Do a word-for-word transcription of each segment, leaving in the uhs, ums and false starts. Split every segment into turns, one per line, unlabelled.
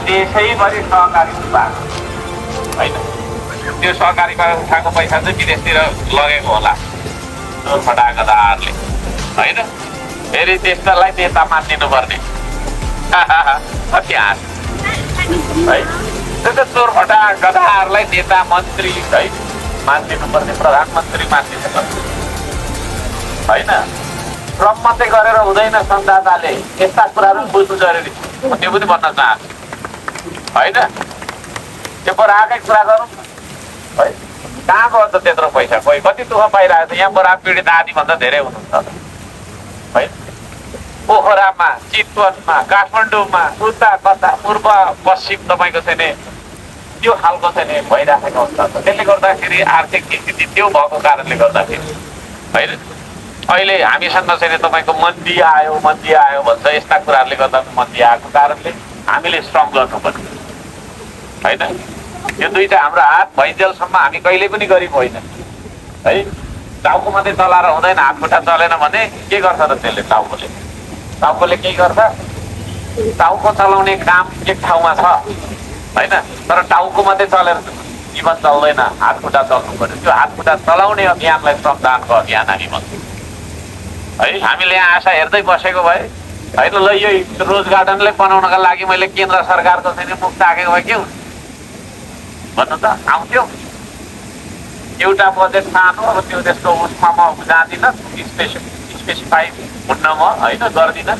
देशैभरि सहकारी विभाग होइन त्यो सहकारीमा उठाएको पैसा चाहिँ विदेशतिर लगेको होला फटा गदाहरूले होइन फेरि त्यस्तालाई नेता मानिदिनु पर्ने कति हाँस है त्यो त चोर फटा गदाहरूलाई नेता मन्त्री है मानिदिनु पर्ने प्रधानमन्त्री मानिदिनु पर्ने होइन श्रम मात्रै गरेर हुँदैन संवाददाताले यस्ता कुराहरू बुझ्नु जरुरी छ त्यो पनि भन्न चाहन्छु होइन त्यो बराकै कुरा गरौँ है कहाँ गयो त त्यत्रो पैसा कोही कति दुःख पाइरहेको छ यहाँ बरा पीडित आदिभन्दा धेरै हुनुहुन्छ है पोखरामा चितवनमा काठमाडौँमा उता कता पूर्व पश्चिम तपाईँको चाहिँ नि त्यो खालको चाहिँ नि भइराखेको हुन्छ त्यसले गर्दाखेरि आर्थिक स्थिति त्यो भएको कारणले गर्दाखेरि होइन अहिले हामीसँग चाहिँ तपाईँको मन्दी आयो मन्दी आयो भन्छ यस्ता कुराहरूले गर्दा मन्दी आएको कारणले हामीले श्रम गर्नुपर्छ होइन यो दुईटा हाम्रो हात भइन्जेलसम्म हामी कहिले पनि गरिब होइन है टाउको मात्रै चलाएर हुँदैन हात खुट्टा चलेन भने के गर्छ त त्यसले टाउकोले टाउकोले के गर्छ टाउको चलाउने काम एक ठाउँमा छ होइन तर टाउको मात्रै चलेर जीवन चल्दैन हात खुट्टा चल्नु पर्यो त्यो हात खुट्टा चलाउने अभियानलाई श्रमदानको अभियान हामी भन्छौँ है हामीले यहाँ आशा हेर्दै बसेको भए होइन ल यो रोज गार्डनलाई बनाउनका लागि मैले केन्द्र सरकारको चाहिँ मुख ताकेको भए के हुन्छ भन्नु त आउँथ्यो एउटा बजेट सानो अब त्यो त्यस्तो उसमा म जाँदिनँ स्पेसि स्पेसिफाई हुन्न म होइन गर्दिनँ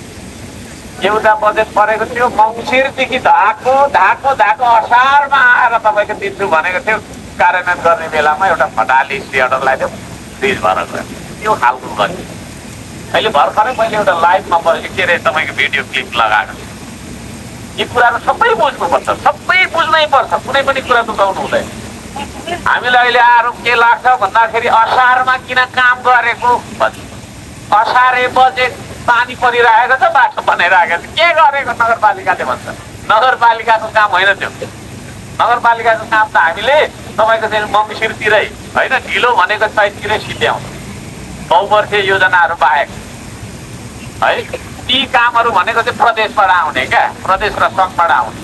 एउटा बजेट परेको थियो मङ्सिरदेखि धाको धाको धाको असारमा आएर तपाईँको दिन्छु भनेको थियो कार्यान्वयन गर्ने बेलामा एउटा फटाली सिलिन्डर लगाइदियो फ्रिज भएर गयो त्यो खालको गऱ्यो अहिले भर्खरै मैले एउटा लाइभमा बसेको के अरे तपाईँको भिडियो क्लिप लगाएको यी कुराहरू सबै बुझ्नुपर्छ सबै बुझ्नै पर्छ कुनै पनि कुरा दुखाउनु हुँदैन हामीलाई अहिले आरोप के लाग्छ भन्दाखेरि असारमा किन काम गरेको भन्छ असारे बजेट पानी परिरहेको छ बाटो बनाइरहेको छ के गरेको नगरपालिकाले भन्छ नगरपालिकाको काम होइन त्यो नगरपालिकाको काम त हामीले तपाईँको चाहिँ मङ्सिरतिरै होइन ढिलो भनेको चैततिरै सिद्ध्याउँछ बहुवर्षीय योजनाहरू बाहेक है ती कामहरू भनेको चाहिँ प्रदेशबाट आउने क्या प्रदेश र सङ्घबाट आउने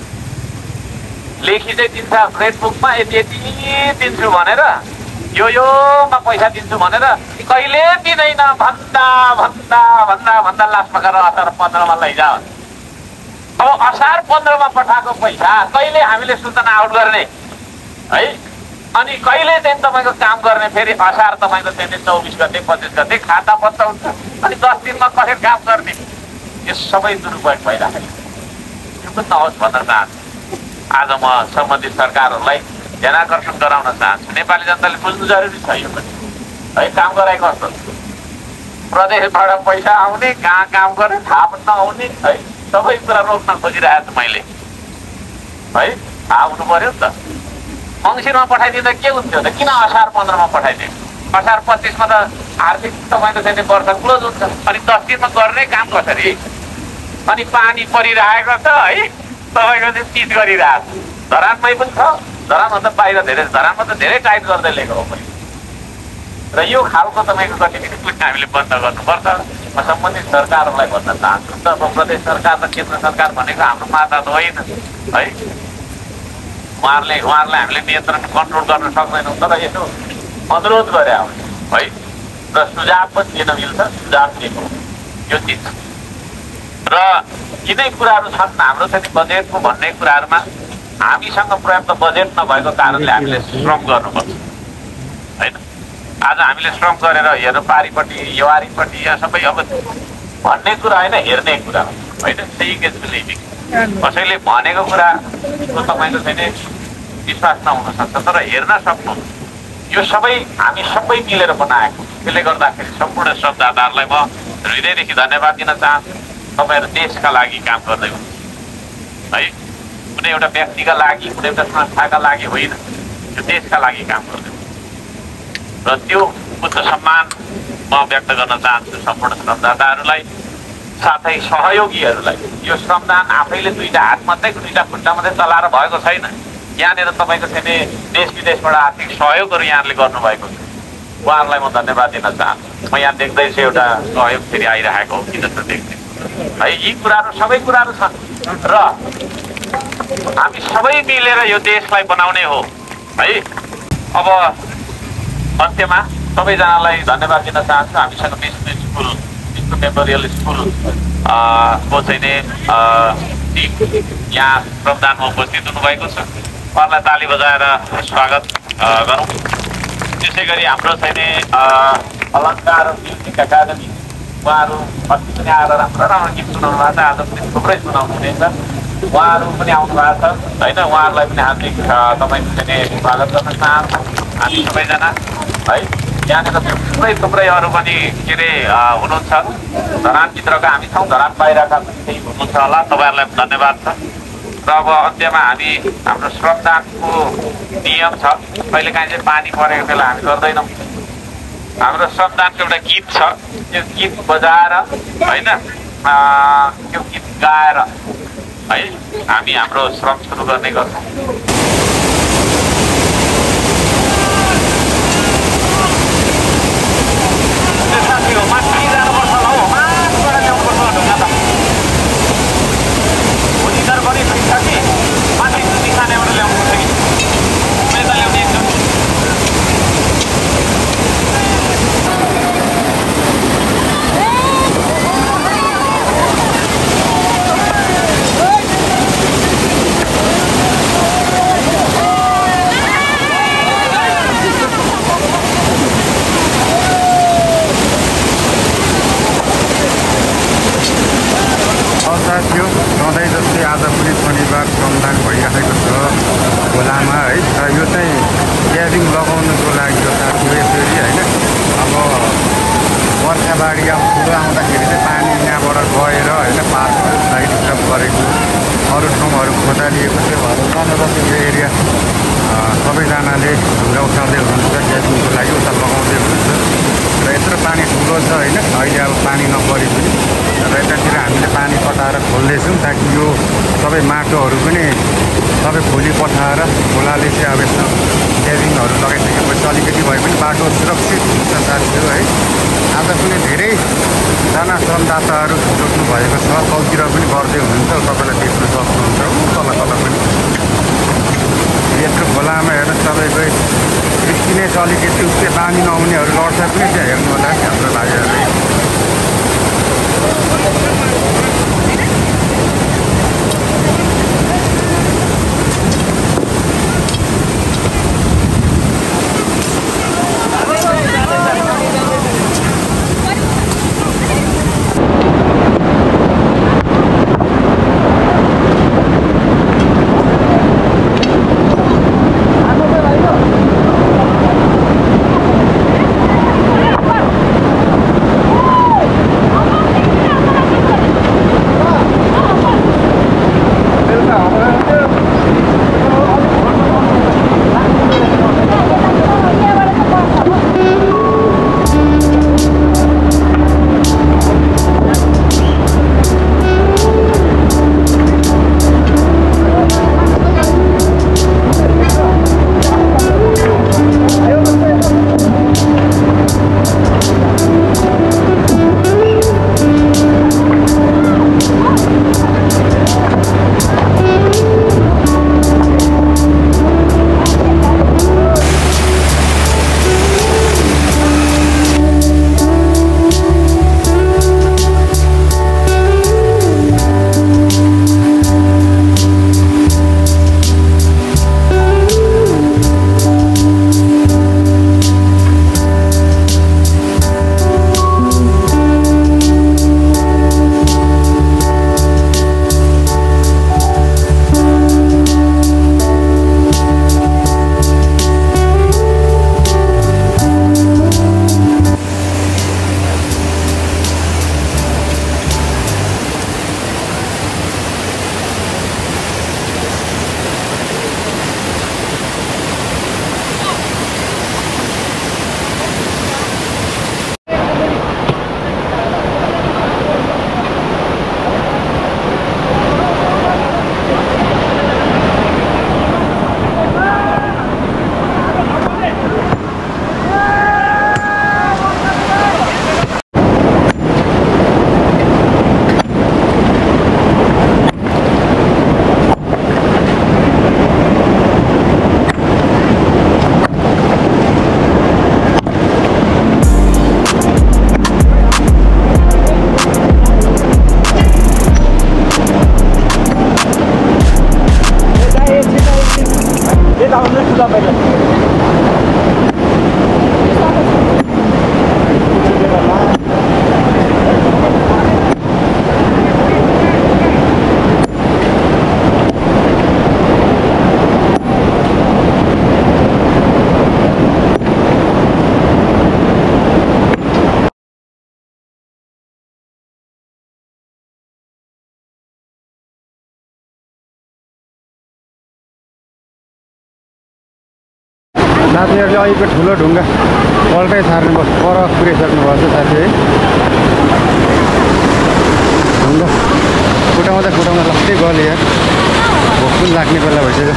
लेखी चाहिँ दिन्छ फेसबुकमा यति यति दिन्छु भनेर यो योमा पैसा दिन्छु भनेर कहिले दिँदैन भन्दा भन्दा भन्दा भन्दा लास्टमा गएर असार पन्ध्रमा लैजा अब असार पन्ध्रमा पठाएको पैसा कहिले हामीले सूचना आउट गर्ने है अनि कहिले चाहिँ तपाईँको काम गर्ने फेरि असार तपाईँको चाहिँ चौबिस गते पच्चिस गते खाता बन्द हुन्छ अनि दस दिनमा कसरी काम गर्ने यो सबै दुरुपयोग भइराखेको यो पनि नहोस् भन्न चाहन्छु आज म सम्बन्धित सरकारहरूलाई ध्यानाकर्षण गराउन चाहन्छु नेपाली जनताले बुझ्नु जरुरी छ यो पनि है काम गराइ कस्तो प्रदेशबाट पैसा आउने कहाँ काम गर्ने थाहा पनि नआउने है सबै कुरा रोक्न खोजिरहेको छु मैले है थाहा हुनु पर्यो नि त मङ्सिरमा पठाइदिँदा के हुन्थ्यो त किन असार पन्ध्रमा पठाइदियो असार पच्चिसमा त आर्थिक तपाईँको चाहिँ वर्ष क्लोज हुन्छ अनि दस दिनमा गर्ने काम कसरी अनि पानी परिरहेको छ है तपाईँको चाहिँ चिज गरिरहेको छ धरानमै पनि छ धरानभन्दा बाहिर धेरै धरानमा त धेरै टाइट गर्दै लिएको हो मैले र यो खालको तपाईँको गतिविधि पनि हामीले बन्द गर्नुपर्छ म सम्बन्धित सरकारहरूलाई भन्न चाहन्छु त अब प्रदेश सरकार र केन्द्र सरकार भनेको हाम्रो माता त होइन है उहाँहरूले उहाँहरूलाई हामीले नियन्त्रण कन्ट्रोल गर्न सक्दैनौँ तर यसो अनुरोध गरे आउने है र सुझाव पनि दिन मिल्छ सुझाव दिएको यो चिज र यिनै कुराहरू छन् हाम्रो चाहिँ बजेटको भन्ने कुराहरूमा हामीसँग पर्याप्त बजेट नभएको कारणले हामीले श्रम गर्नुपर्छ होइन आज हामीले श्रम गरेर हेर्नु पारिपट्टि युवारीपट्टि यहाँ सबै अब भन्ने कुरा होइन हेर्ने कुरा होइन त्यही केस बिलिभिङ कसैले भनेको कुराको तपाईँको चाहिँ विश्वास नहुन सक्छ तर हेर्न सक्नु यो सबै हामी सबै मिलेर बनाएको त्यसले गर्दाखेरि सम्पूर्ण श्रमदाताहरूलाई म हृदयदेखि धन्यवाद दिन चाहन्छु तपाईँहरू देशका लागि काम गर्दै हुनुहुन्छ है कुनै एउटा व्यक्तिका लागि कुनै एउटा संस्थाका लागि होइन त्यो देशका लागि काम गर्दै र त्यो उच्च सम्मान म व्यक्त गर्न चाहन्छु सम्पूर्ण श्रमदाताहरूलाई साथै सहयोगीहरूलाई यो श्रमदान आफैले दुईटा हात मात्रै दुईटा खुट्टा मात्रै चलाएर भएको छैन यहाँनिर तपाईँको चाहिँ देश विदेशबाट आर्थिक सहयोगहरू यहाँले गर्नुभएको छ उहाँहरूलाई म धन्यवाद दिन चाहन्छु म यहाँ देख्दैछु एउटा सहयोग फेरि आइरहेको हो कि जस्तो देख्दैछु है। यी कुराहरू सबै कुराहरू छन् र हामी सबै मिलेर यो देशलाई बनाउने हो है। अब अन्त्यमा सबैजनालाई धन्यवाद दिन चाहन्छु। हामीसँग Vishnu school Vishnu memorial school को चाहिँ नि टिम यहाँ श्रमदानमा उपस्थित हुनुभएको छ। उहाँलाई ताली बजाएर स्वागत गरौँ। त्यसै गरी हाम्रो चाहिँ नि अलङ्कार म्युजिक एकाडेमी उहाँहरू अस्ति पनि आएर राम्रो राम्रो गीत सुनाउनु भएको छ, आज पनि थुप्रै सुनाउनु हुनेछ। उहाँहरू पनि आउनु भएको छ होइन। उहाँहरूलाई पनि हार्दिक तपाईँको चाहिँ स्वागत गर्न चाहन्छु हामी सबैजना है। यहाँनिर थुप्रै थुप्रै अरू पनि के अरे हुनुहुन्छ धरानभित्रका, हामी छौँ धरान बाहिरका पनि केही हुनुहुन्छ होला। तपाईँहरूलाई धन्यवाद छ। र अब अन्त्यमा हामी हाम्रो श्रमदानको नियम छ, कहिलेकाहीँ चाहिँ पानी परेको बेला हामी गर्दैनौँ। हाम्रो श्रमदानको एउटा गीत छ, त्यो गीत बजाएर होइन त्यो गीत गाएर है हामी हाम्रो श्रम सुरु गर्ने गर्छौँ। माथि जानुपर्छ होला हौ, माथिबाट ल्याउनुपर्छ ढुङ्गा त भोलितिर पनि ठिक छ कि माथि दिखानेबाट ल्याउनुपर्छ कि यता ल्याउने एकदम
थियो। सधैँ जस्तै आज पनि शनिबार श्रमदान भइरहेको छ खोलामा है। र यो चाहिँ क्याबिङ लगाउनुको लागि हो साथी यसरी होइन। अब वर्षा बाढी अब ठुलो आउँदाखेरि चाहिँ पानी यहाँबाट गएर होइन पार्कहरू साइड स्टप गरेको अरू ठाउँहरू खोदालिएको थियो भएर जहाँनिर यो एरिया सबैजनाले ढुङ्गा उठाउँदै हुनुहुन्छ क्याबिङको लागि उता लगाउँदै हुनुहुन्छ। र यत्रो पानी ठुलो छ होइन। अहिले अब पानी नपरे पनि र यतातिर हामीले पानी पटाएर खोल्दैछौँ ताकि यो सबै माटोहरू पनि सबै खोली पठाएर खोलाले चाहिँ अब यसमा क्याबिङहरू लगाइसकेपछि अलिकति भए पनि बाटो सुरक्षित हुन्छ साथीहरू है। आज पनि धेरैजना श्रमदाताहरू जोड्नु भएको छ, चौतिर पनि गर्दै हुनुहुन्छ, तपाईँलाई देख्न सक्नुहुन्छ तल तल पनि। यत्रो खोलामा हेर्नुहोस् तपाईँको कृषि नै छ, अलिकति उस्तै पानी नहुनेहरू लड्छ पनि त्यहाँ हेर्नु होला नि हाम्रो भाइहरू। साथीहरूले अहिलेको ठुलो ढुङ्गा पल्टै सार्नु पर पुरिसक्नुभएको छ साथी है। ढुङ्गा फुटाउँदा फुटाउँदा लक्कै गल्यो यार, भोक पनि लाग्ने बेला भइसक्यो।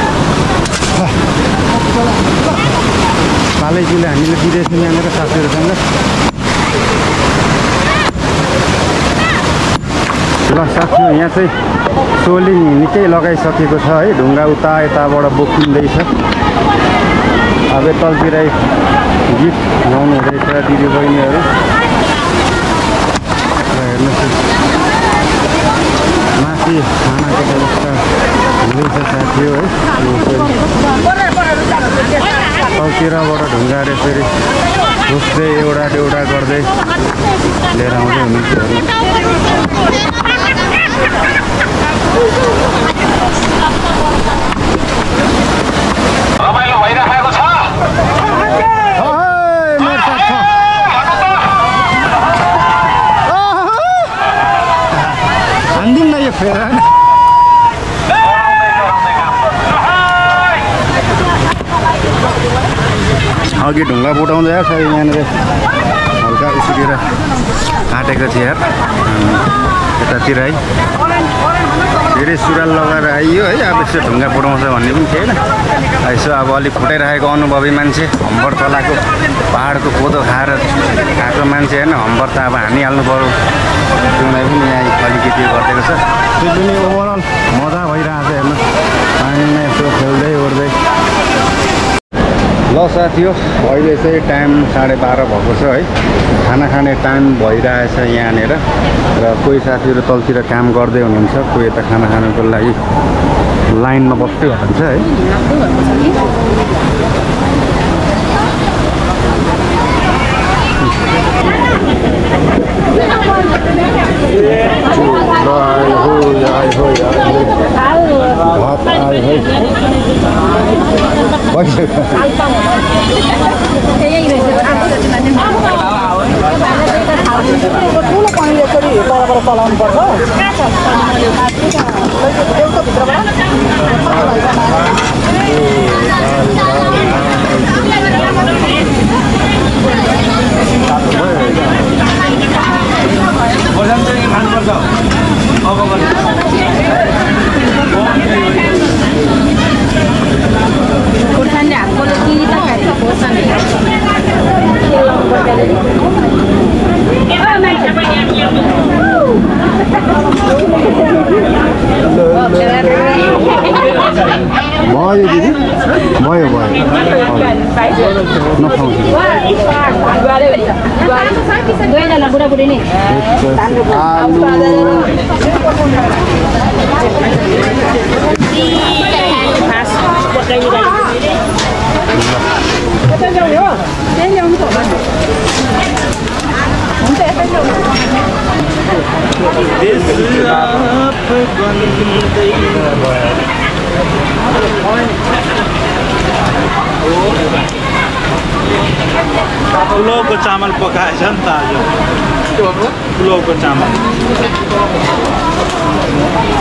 पालैचुले हामीले बिदेशमा यहाँनिर साथीहरूसँग ल साथी यहाँ चाहिँ सोलिङ निकै लगाइसकेको छ है। ढुङ्गा उता यताबाट बोकिँदैछ। अब तलतिर गीत गाउनु हुँदैछ दिदी बहिनीहरू। हेर्नुहोस् माथि खानाको व्यवस्था हुँदैछ साथी हो है। तलतिरबाट ढुङ्गाहरू फेरि खोज्दै एउटा एउटा गर्दै लिएर आउँदै हुनुहुन्छ।
रमाइलो भइरहेको छ।
हान्दिउँ न यो फेर अघि ढुङ्गा फुटाउँदै छ यहाँनिर हल्का उसिरेर आँटेको थियो यार यतातिर है। धेरै सुरुवाल लगाएर आइयो है। अब यसो ढुङ्गा फुटाउँछ भन्ने पनि थिएन। यसो अब अलिक फुटाइरहेको अनुभवी मान्छे, हम्बर तलाको पाहाडको कोदो खाएर आएको मान्छे होइन, हम्बर त अब हानिहाल्नु पऱ्यो। तिमीलाई पनि यहाँ अलिकति गरिदिएको छ। त्यो पनि ओभरअल मजा भइरहेको छ। हेर्नु पानीमा यसो खेल्दै ओर्दै। ल साथी हो अहिले चाहिँ टाइम साढे बाह्र भएको छ है। खाना खाने टाइम भइरहेछ यहाँनिर र कोही साथीहरू तलतिर काम गर्दै हुनुहुन्छ, कोही यता खाना खानुको लागि लाइनमा बस्दै हुनुहुन्छ है।
चलाउनु पर्छ खुर्सानी हातको कि त खाएर खुर्सानी भयो दिदी भयो भयो दुईजना बुढाबुढी नि
पुलावको चामल पकाएछ नि त आज पुलावको चामल